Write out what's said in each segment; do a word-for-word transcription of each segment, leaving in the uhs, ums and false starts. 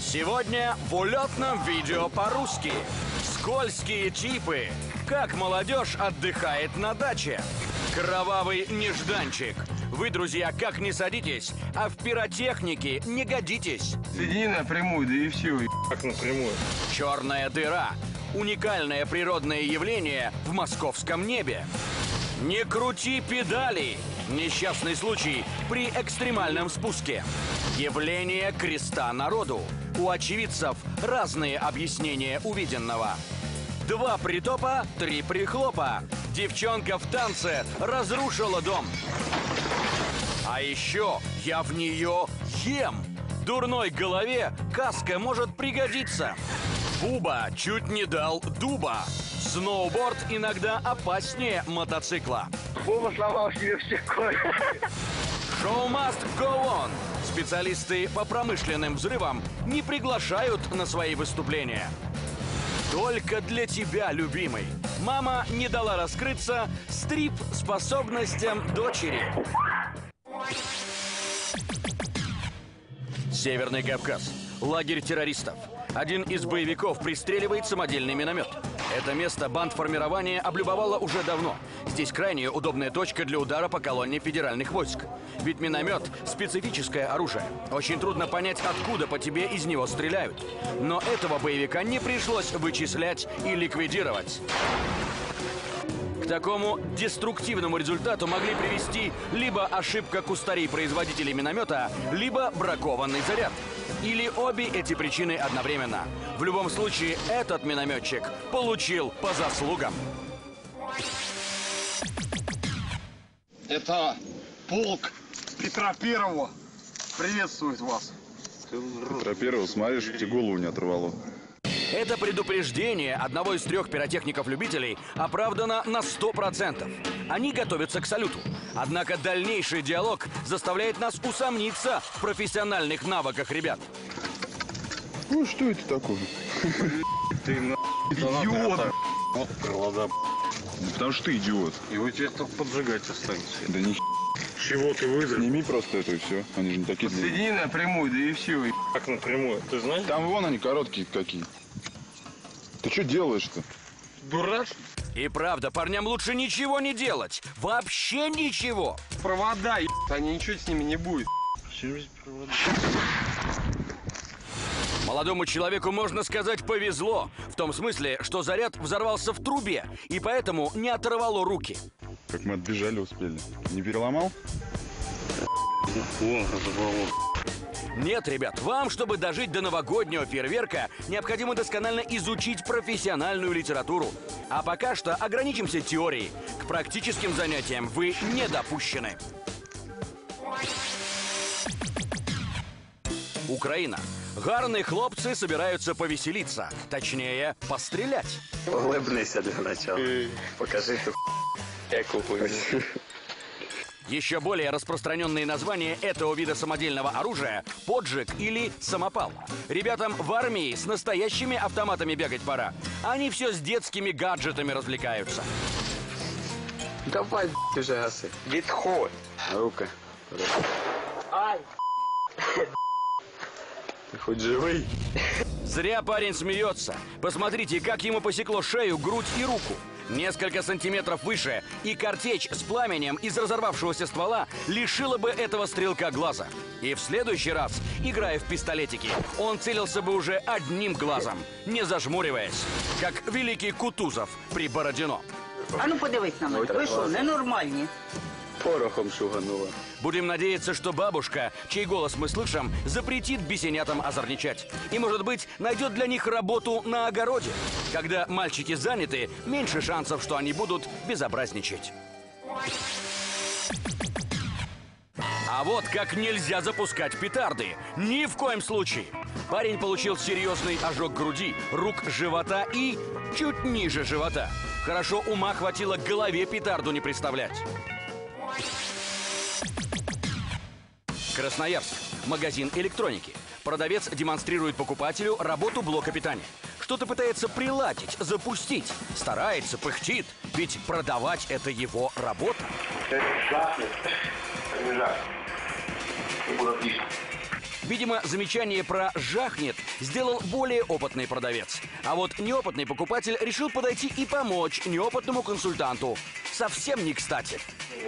Сегодня в улетном видео по-русски. Скользкие типы. Как молодежь отдыхает на даче. Кровавый нежданчик. Вы, друзья, как не садитесь, а в пиротехнике не годитесь. Соедини напрямую, да и все. Как напрямую? Черная дыра. Уникальное природное явление в московском небе. Не крути педали. Несчастный случай при экстремальном спуске. Явление креста народу. У очевидцев разные объяснения увиденного. Два притопа, три прихлопа. Девчонка в танце разрушила дом. А еще я в нее ем. Дурной голове каска может пригодиться. Буба чуть не дал дуба. Сноуборд иногда опаснее мотоцикла. Буба сломал себе все кожи. Шоу must go on. Специалисты по промышленным взрывам не приглашают на свои выступления. Только для тебя, любимый. Мама не дала раскрыться стрип-способностям дочери. Северный Кавказ. Лагерь террористов. Один из боевиков пристреливает самодельный миномет. Это место бандформирования облюбовало уже давно. Здесь крайне удобная точка для удара по колонне федеральных войск. Ведь миномет – специфическое оружие. Очень трудно понять, откуда по тебе из него стреляют. Но этого боевика не пришлось вычислять и ликвидировать. К такому деструктивному результату могли привести либо ошибка кустарей-производителей миномета, либо бракованный заряд. Или обе эти причины одновременно. В любом случае, этот минометчик получил по заслугам. Это полк Петра Первого приветствует вас. Петра Первого, смотри, чтобы тебе голову не оторвало. Это предупреждение одного из трех пиротехников-любителей оправдано на сто процентов. Они готовятся к салюту. Однако дальнейший диалог заставляет нас усомниться в профессиональных навыках ребят. Ну, что это такое? Ты на... Идиот! Вот глаза. Потому что ты идиот. И вы тебе только поджигать останется. Да ни Чего ты вызвал? Сними просто это и все. Они же не такие длинные. Соедини напрямую, да и все. Как напрямую? Ты знаешь? Там вон они короткие какие. Ты что делаешь-то? Дурак? И правда, парням лучше ничего не делать. Вообще ничего. Провода, они ничего с ними не будет. Почему здесь провода? Молодому человеку, можно сказать, повезло. В том смысле, что заряд взорвался в трубе, и поэтому не оторвало руки. Как мы отбежали успели. Не переломал? О, разорвало. Нет, ребят, вам, чтобы дожить до новогоднего фейерверка, необходимо досконально изучить профессиональную литературу. А пока что ограничимся теорией. К практическим занятиям вы не допущены. Украина. Гарные хлопцы собираются повеселиться. Точнее, пострелять. Улыбнися для начала. Покажи эту яку хуйню. Еще более распространенные названия этого вида самодельного оружия – поджиг или самопал. Ребятам в армии с настоящими автоматами бегать пора. Они все с детскими гаджетами развлекаются. Давай, уже гаси. Відходь. Руки. Ай. Ты хоть живый? Зря парень смеется. Посмотрите, как ему посекло шею, грудь и руку. Несколько сантиметров выше, и картечь с пламенем из разорвавшегося ствола лишила бы этого стрелка глаза. И в следующий раз, играя в пистолетики, он целился бы уже одним глазом, не зажмуриваясь, как великий Кутузов при Бородино. А ну подивись на мене, ви що, ненормальні? Порохом шуганула. Будем надеяться, что бабушка, чей голос мы слышим, запретит бесенятам озорничать. И, может быть, найдет для них работу на огороде. Когда мальчики заняты, меньше шансов, что они будут безобразничать. А вот как нельзя запускать петарды. Ни в коем случае. Парень получил серьезный ожог груди, рук, живота и чуть ниже живота. Хорошо ума хватило к голове петарду не представлять. Красноярск. Магазин электроники. Продавец демонстрирует покупателю работу блока питания. Что-то пытается приладить, запустить. Старается, пыхтит. Ведь продавать – это его работа. Видимо, замечание про «жахнет» сделал более опытный продавец. А вот неопытный покупатель решил подойти и помочь неопытному консультанту. Совсем не кстати.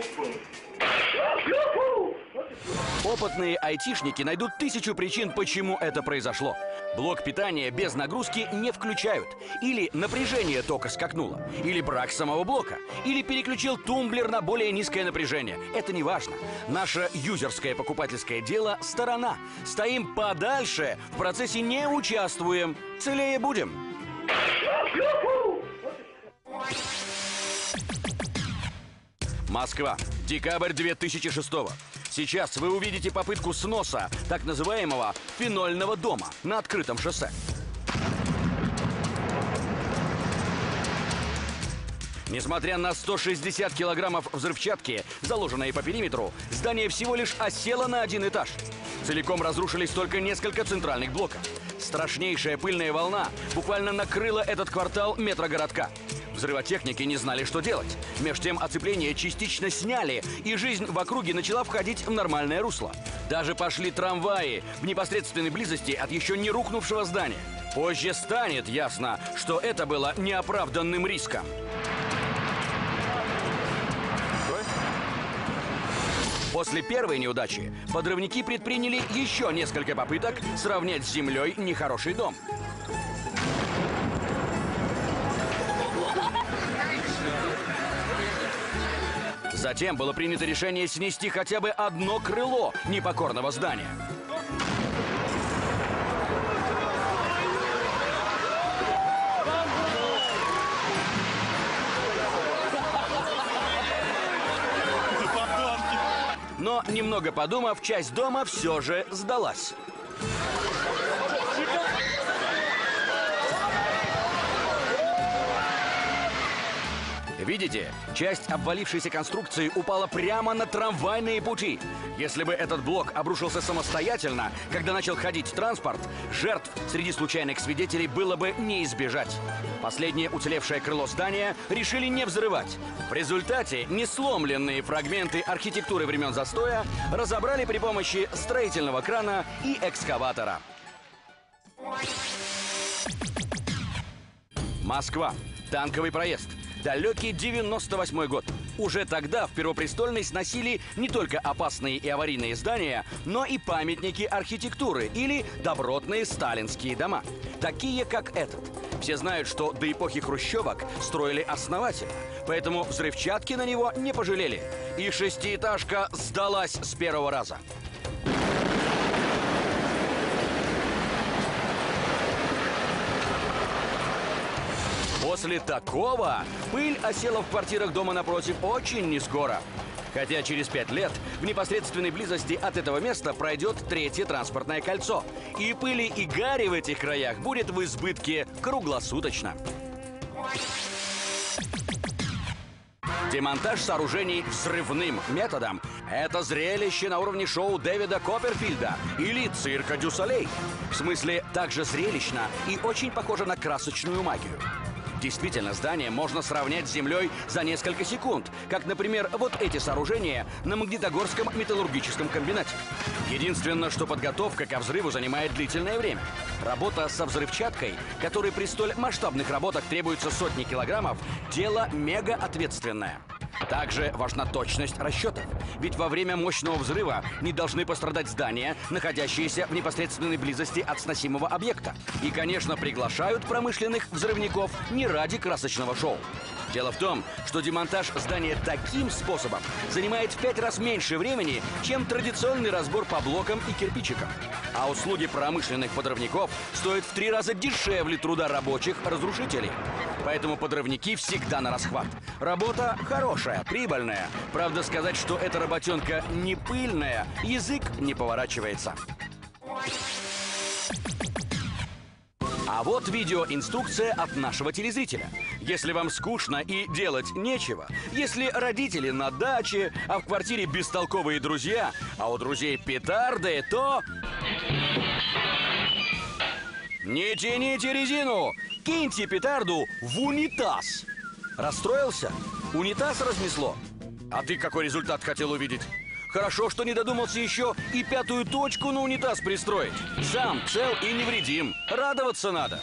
Опытные айтишники найдут тысячу причин, почему это произошло. Блок питания без нагрузки не включают. Или напряжение тока скакнуло. Или брак самого блока. Или переключил тумблер на более низкое напряжение. Это не важно. Наше юзерское покупательское дело – сторона. Стоим подальше, в процессе не участвуем. Целее будем. Москва. Декабрь две тысячи шестого. Сейчас вы увидите попытку сноса так называемого фенольного дома на открытом шоссе. Несмотря на сто шестьдесят килограммов взрывчатки, заложенные по периметру, здание всего лишь осело на один этаж. Целиком разрушились только несколько центральных блоков. Страшнейшая пыльная волна буквально накрыла этот квартал метрогородка. Взрывотехники не знали, что делать. Меж тем оцепление частично сняли, и жизнь в округе начала входить в нормальное русло. Даже пошли трамваи в непосредственной близости от еще не рухнувшего здания. Позже станет ясно, что это было неоправданным риском. После первой неудачи подрывники предприняли еще несколько попыток сравнять с землей нехороший дом. Затем было принято решение снести хотя бы одно крыло непокорного здания. Но, немного подумав, часть дома все же сдалась. Видите, часть обвалившейся конструкции упала прямо на трамвайные пути. Если бы этот блок обрушился самостоятельно, когда начал ходить транспорт, жертв среди случайных свидетелей было бы не избежать. Последнее уцелевшее крыло здания решили не взрывать. В результате несломленные фрагменты архитектуры времен застоя разобрали при помощи строительного крана и экскаватора. Москва. Танковый проезд. Далекий девяносто восьмой год. Уже тогда в Первопрестольной сносили не только опасные и аварийные здания, но и памятники архитектуры или добротные сталинские дома. Такие, как этот. Все знают, что до эпохи хрущевок строили основательно, поэтому взрывчатки на него не пожалели. И шестиэтажка сдалась с первого раза. После такого пыль осела в квартирах дома напротив очень нескоро. Хотя через пять лет в непосредственной близости от этого места пройдет третье транспортное кольцо. И пыли, и гари в этих краях будет в избытке круглосуточно. Демонтаж сооружений взрывным методом – это зрелище на уровне шоу Дэвида Копперфильда или цирка Дю Солей. В смысле, также зрелищно и очень похоже на красочную магию. Действительно, здание можно сравнять с землей за несколько секунд, как, например, вот эти сооружения на Магнитогорском металлургическом комбинате. Единственное, что подготовка ко взрыву занимает длительное время. Работа со взрывчаткой, которой при столь масштабных работах требуется сотни килограммов, дело мега ответственное. Также важна точность расчетов. Ведь во время мощного взрыва не должны пострадать здания, находящиеся в непосредственной близости от сносимого объекта. И, конечно, приглашают промышленных взрывников не ради красочного шоу. Дело в том, что демонтаж здания таким способом занимает в пять раз меньше времени, чем традиционный разбор по блокам и кирпичикам. А услуги промышленных подрывников стоят в три раза дешевле труда рабочих разрушителей. Поэтому подрывники всегда на расхват. Работа хорошая, прибыльная. Правда, сказать, что эта работенка не пыльная, язык не поворачивается. А вот видеоинструкция от нашего телезрителя. Если вам скучно и делать нечего, если родители на даче, а в квартире бестолковые друзья, а у друзей петарды, то... Не тяните резину! Киньте петарду в унитаз! Расстроился? Унитаз разнесло? А ты какой результат хотел увидеть? Хорошо, что не додумался еще и пятую точку на унитаз пристроить. Сам цел и невредим. Радоваться надо.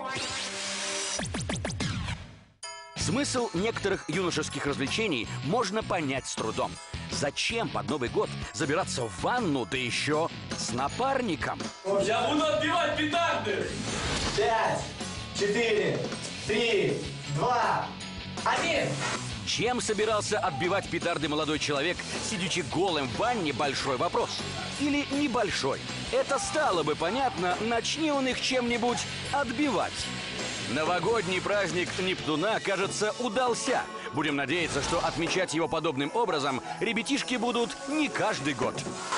Смысл некоторых юношеских развлечений можно понять с трудом. Зачем под Новый год забираться в ванну, да еще с напарником? Я буду отбивать петарды! Пять, четыре, три, два, один! Чем собирался отбивать петарды молодой человек, сидячи голым в ванне, большой вопрос. Или небольшой. Это стало бы понятно, начни он их чем-нибудь отбивать. Новогодний праздник Нептуна, кажется, удался. Будем надеяться, что отмечать его подобным образом ребятишки будут не каждый год.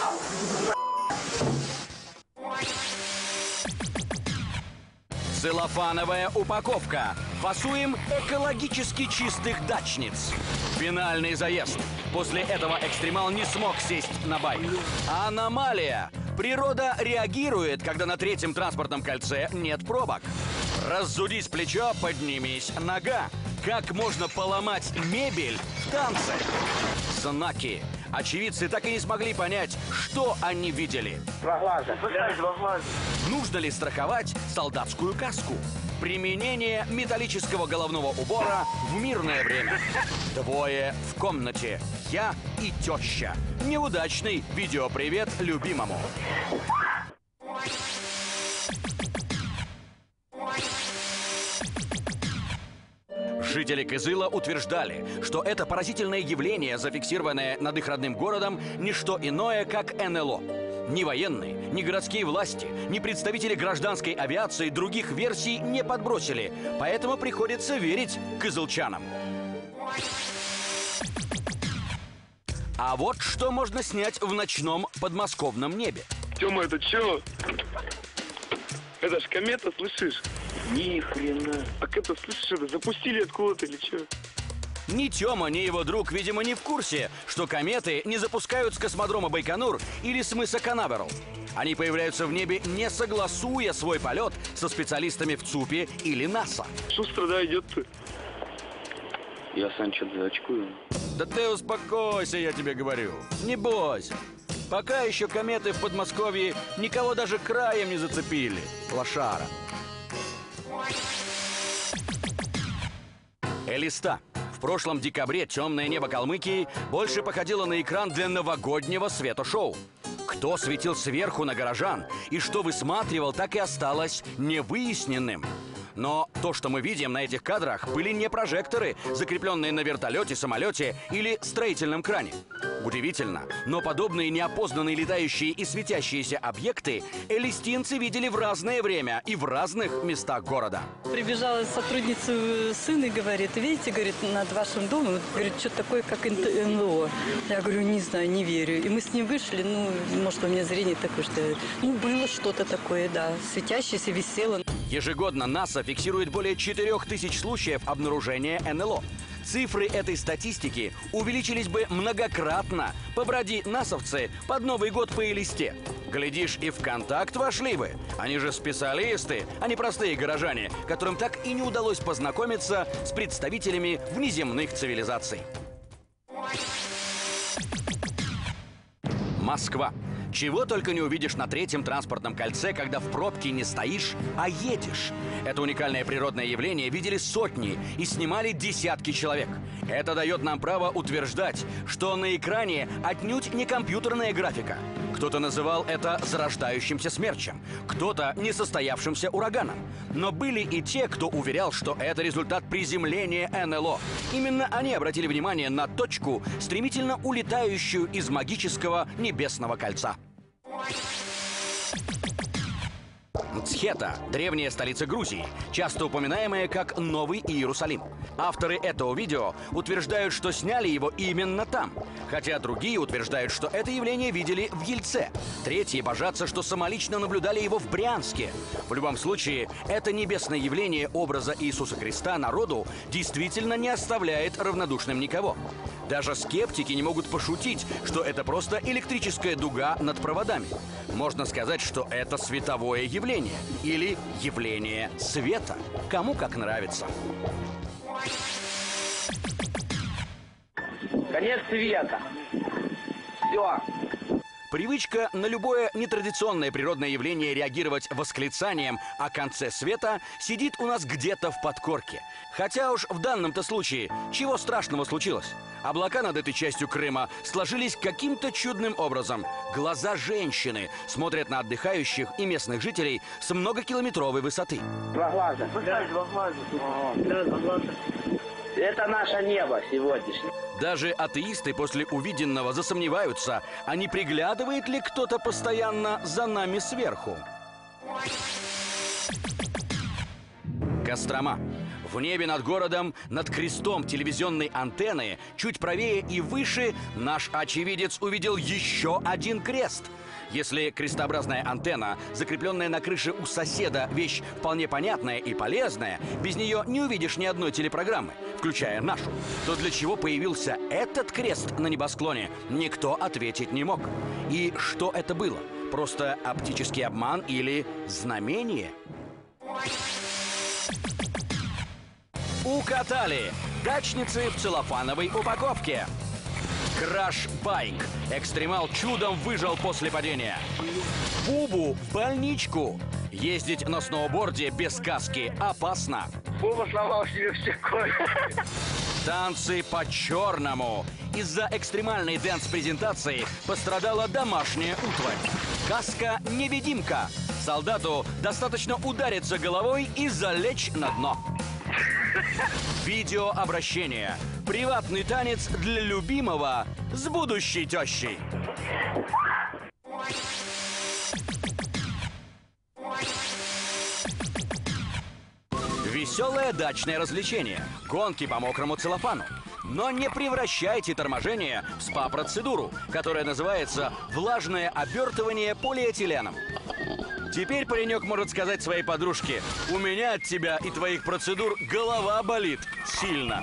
Целлофановая упаковка. Фасуем экологически чистых дачниц. Финальный заезд. После этого экстремал не смог сесть на байк. Аномалия. Природа реагирует, когда на третьем транспортном кольце нет пробок. Разудись плечо, поднимись нога. Как можно поломать мебель в танце? Знаки. Очевидцы так и не смогли понять, что они видели. Два глаза. Два глаза. Нужно ли страховать солдатскую каску? Применение металлического головного убора в мирное время. Двое в комнате. Я и теща. Неудачный видеопривет любимому. Жители Кызыла утверждали, что это поразительное явление, зафиксированное над их родным городом, не что иное, как эн эл о. Ни военные, ни городские власти, ни представители гражданской авиации других версий не подбросили, поэтому приходится верить кызылчанам. А вот что можно снять в ночном подмосковном небе. Тёма, это чё? Это ж комета, слышишь? Ни хрена. А это, слышишь, это запустили откуда-то или чё? Ни Тёма, ни его друг, видимо, не в курсе, что кометы не запускают с космодрома Байконур или с мыса Канаверал. Они появляются в небе, не согласуя свой полет со специалистами в ЦУПе или НАСА. Шустро, да, идет-то. Я сам что-то заочкую. Да ты успокойся, я тебе говорю. Не бойся. Пока еще кометы в Подмосковье никого даже краем не зацепили. Лошара. Элиста. В прошлом декабре темное небо Калмыкии больше походило на экран для новогоднего светошоу. Кто светил сверху на горожан и что высматривал, так и осталось невыясненным. Но то, что мы видим на этих кадрах, были не прожекторы, закрепленные на вертолете, самолете или строительном кране. Удивительно, но подобные неопознанные летающие и светящиеся объекты элистинцы видели в разное время и в разных местах города. Прибежала сотрудница сына и говорит: видите, говорит, над вашим домом, говорит, что такое, как эн эл о. Я говорю, не знаю, не верю. И мы с ним вышли, ну, может, у меня зрение такое, что, ну, было что-то такое, да, светящееся, висело. Ежегодно НАСА фиксирует более четырёх тысяч случаев обнаружения эн эл о. Цифры этой статистики увеличились бы многократно, поброди насовцы под Новый год по Элисте. Глядишь, и в контакт вошли бы. Они же специалисты, а не простые горожане, которым так и не удалось познакомиться с представителями внеземных цивилизаций. Москва. Чего только не увидишь на третьем транспортном кольце, когда в пробке не стоишь, а едешь. Это уникальное природное явление видели сотни и снимали десятки человек. Это дает нам право утверждать, что на экране отнюдь не компьютерная графика. Кто-то называл это зарождающимся смерчем, кто-то несостоявшимся ураганом. Но были и те, кто уверял, что это результат приземления эн эл о. Именно они обратили внимание на точку, стремительно улетающую из магического небесного кольца. Мцхета – древняя столица Грузии, часто упоминаемая как Новый Иерусалим. Авторы этого видео утверждают, что сняли его именно там, хотя другие утверждают, что это явление видели в Ельце. Третьи божатся, что самолично наблюдали его в Брянске. В любом случае, это небесное явление образа Иисуса Христа народу действительно не оставляет равнодушным никого. Даже скептики не могут пошутить, что это просто электрическая дуга над проводами. Можно сказать, что это световое явление или явление света. Кому как нравится. Конец света. Все, Все. Привычка на любое нетрадиционное природное явление реагировать восклицанием о конце света сидит у нас где-то в подкорке. Хотя уж в данном-то случае чего страшного случилось? Облака над этой частью Крыма сложились каким-то чудным образом. Глаза женщины смотрят на отдыхающих и местных жителей с многокилометровой высоты. Два глаза. Да, два глаза. Да, два глаза. Это наше небо сегодняшнее. Даже атеисты после увиденного засомневаются, а не приглядывает ли кто-то постоянно за нами сверху. Кострома. В небе над городом, над крестом телевизионной антенны, чуть правее и выше, наш очевидец увидел еще один крест. Если крестообразная антенна, закрепленная на крыше у соседа, вещь вполне понятная и полезная, без нее не увидишь ни одной телепрограммы, включая нашу, то для чего появился этот крест на небосклоне, никто ответить не мог. И что это было? Просто оптический обман или знамение? Укатали! Дачницы в целлофановой упаковке. Краш-байк. Экстремал чудом выжил после падения. Бубу в больничку. Ездить на сноуборде без каски опасно. Буба сломал себе все кожи. Танцы по-черному. Из-за экстремальной дэнс-презентации пострадала домашняя утварь. Каска-невидимка. Солдату достаточно удариться головой и залечь на дно. Видеообращение. Приватный танец для любимого с будущей тещей. Веселое дачное развлечение. Гонки по мокрому целлофану. Но не превращайте торможение в спа-процедуру, которая называется влажное обертывание полиэтиленом. Теперь паренек может сказать своей подружке: у меня от тебя и твоих процедур голова болит сильно.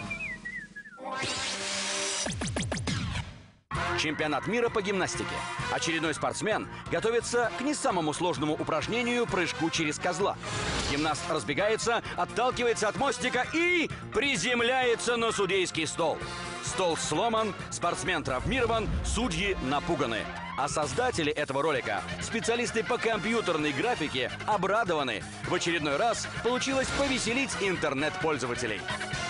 Чемпионат мира по гимнастике. Очередной спортсмен готовится к не самому сложному упражнению прыжку через козла. Гимнаст разбегается, отталкивается от мостика и приземляется на судейский стол. Стол сломан, спортсмен травмирован, судьи напуганы. А создатели этого ролика, специалисты по компьютерной графике, обрадованы. В очередной раз получилось повеселить интернет-пользователей.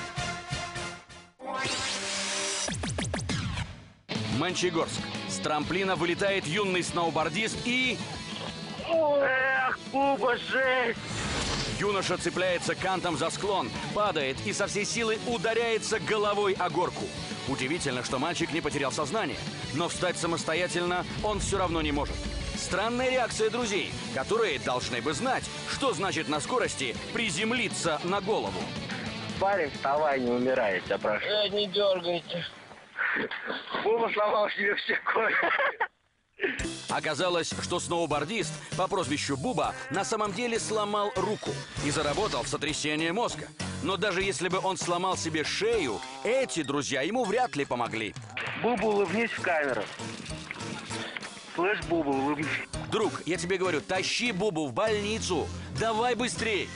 Мончегорск. С трамплина вылетает юный сноубордист и... Эх, Буба, жесть! Юноша цепляется кантом за склон, падает и со всей силы ударяется головой о горку. Удивительно, что мальчик не потерял сознание, но встать самостоятельно он все равно не может. Странная реакция друзей, которые должны бы знать, что значит на скорости приземлиться на голову. Парень, вставай, не умирай, я прошу. Э, не дергайте. Буба сломал себе все кожи. Оказалось, что сноубордист по прозвищу Буба на самом деле сломал руку и заработал сотрясение мозга. Но даже если бы он сломал себе шею, эти друзья ему вряд ли помогли. Буба, улыбнись в камеру. Слышь, Буба, улыбнись. Друг, я тебе говорю, тащи Бубу в больницу. Давай быстрей.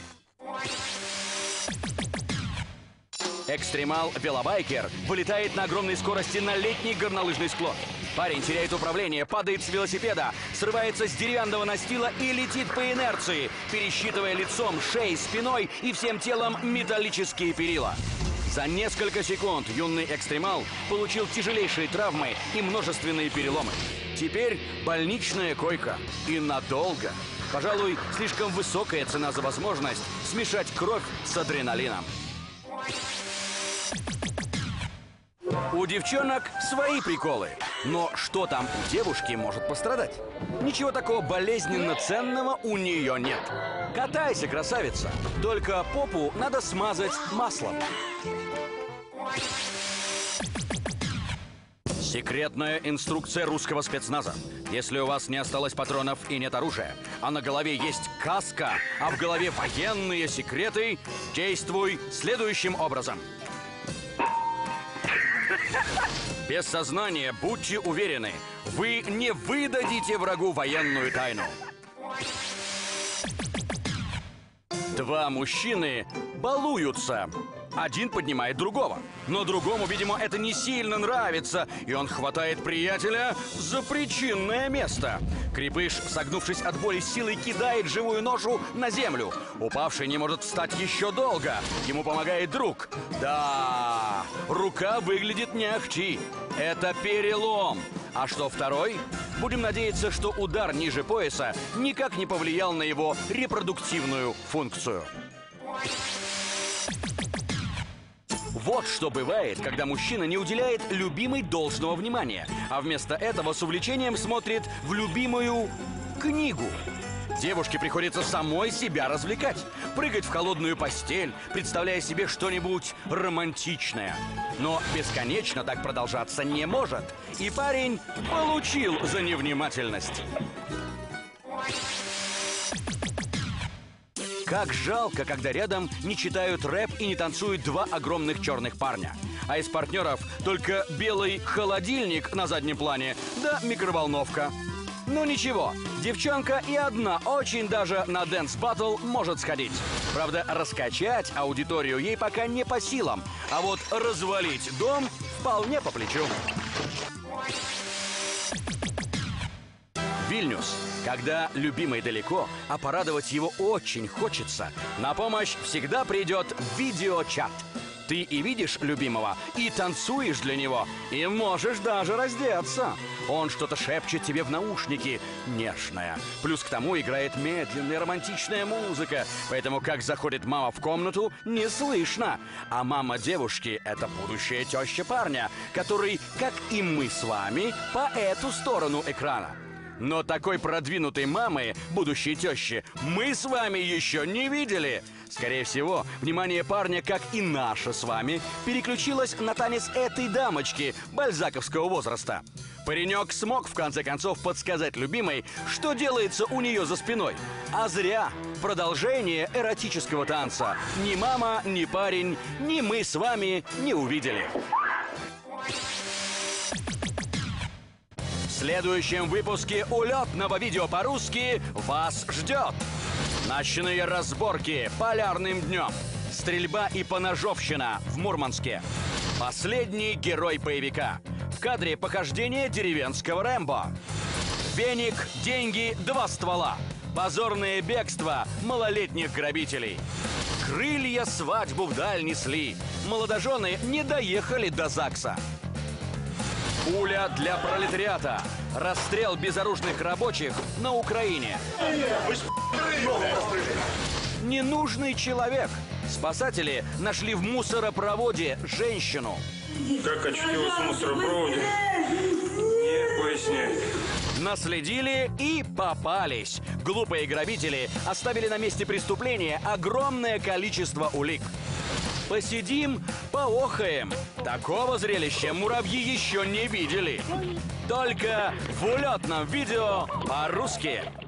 Экстремал-велобайкер вылетает на огромной скорости на летний горнолыжный склон. Парень теряет управление, падает с велосипеда, срывается с деревянного настила и летит по инерции, пересчитывая лицом, шеей, спиной и всем телом металлические перила. За несколько секунд юный экстремал получил тяжелейшие травмы и множественные переломы. Теперь больничная койка. И надолго. Пожалуй, слишком высокая цена за возможность смешать кровь с адреналином. У девчонок свои приколы. Но что там у девушки может пострадать? Ничего такого болезненно ценного у нее нет. Катайся, красавица. Только попу надо смазать маслом. Секретная инструкция русского спецназа. Если у вас не осталось патронов и нет оружия, а на голове есть каска, а в голове военные секреты, действуй следующим образом. Без сознания будьте уверены, вы не выдадите врагу военную тайну. Два мужчины балуются. Один поднимает другого. Но другому, видимо, это не сильно нравится, и он хватает приятеля за причинное место. Крепыш, согнувшись от боли, силой кидает живую ношу на землю. Упавший не может встать еще долго. Ему помогает друг. Да, рука выглядит не ахти. Это перелом. А что второй? Будем надеяться, что удар ниже пояса никак не повлиял на его репродуктивную функцию. Вот что бывает, когда мужчина не уделяет любимой должного внимания, а вместо этого с увлечением смотрит в любимую книгу. Девушке приходится самой себя развлекать, прыгать в холодную постель, представляя себе что-нибудь романтичное. Но бесконечно так продолжаться не может, и парень получил за невнимательность. Как жалко, когда рядом не читают рэп и не танцуют два огромных черных парня. А из партнеров только белый холодильник на заднем плане, да микроволновка. Ну ничего, девчонка и одна очень даже на дэнс-баттл может сходить. Правда, раскачать аудиторию ей пока не по силам, а вот развалить дом вполне по плечу. Вильнюс. Когда любимый далеко, а порадовать его очень хочется, на помощь всегда придет видеочат. Ты и видишь любимого, и танцуешь для него, и можешь даже раздеться. Он что-то шепчет тебе в наушники, нежное. Плюс к тому играет медленная романтичная музыка, поэтому как заходит мама в комнату, не слышно. А мама девушки — это будущая теща парня, который, как и мы с вами, по эту сторону экрана. Но такой продвинутой мамы, будущей тещи, мы с вами еще не видели. Скорее всего, внимание парня, как и наше с вами, переключилось на танец этой дамочки бальзаковского возраста. Паренек смог, в конце концов, подсказать любимой, что делается у нее за спиной. А зря. Продолжение эротического танца ни мама, ни парень, ни мы с вами не увидели. В следующем выпуске улетного видео по-русски вас ждет ночные разборки полярным днем, стрельба и поножовщина в Мурманске, последний герой боевика, в кадре похождение деревенского Рэмбо, веник, деньги, два ствола, позорное бегство малолетних грабителей, крылья свадьбу вдаль несли, молодожены не доехали до ЗАГСа. Пуля для пролетариата. Расстрел безоружных рабочих на Украине. Ненужный человек. Спасатели нашли в мусоропроводе женщину. Как очутилась в мусоропроводе? Не поясняй. Наследили и попались. Глупые грабители оставили на месте преступления огромное количество улик. Посидим, поохаем. Такого зрелища муравьи еще не видели. Только в улетном видео по-русски.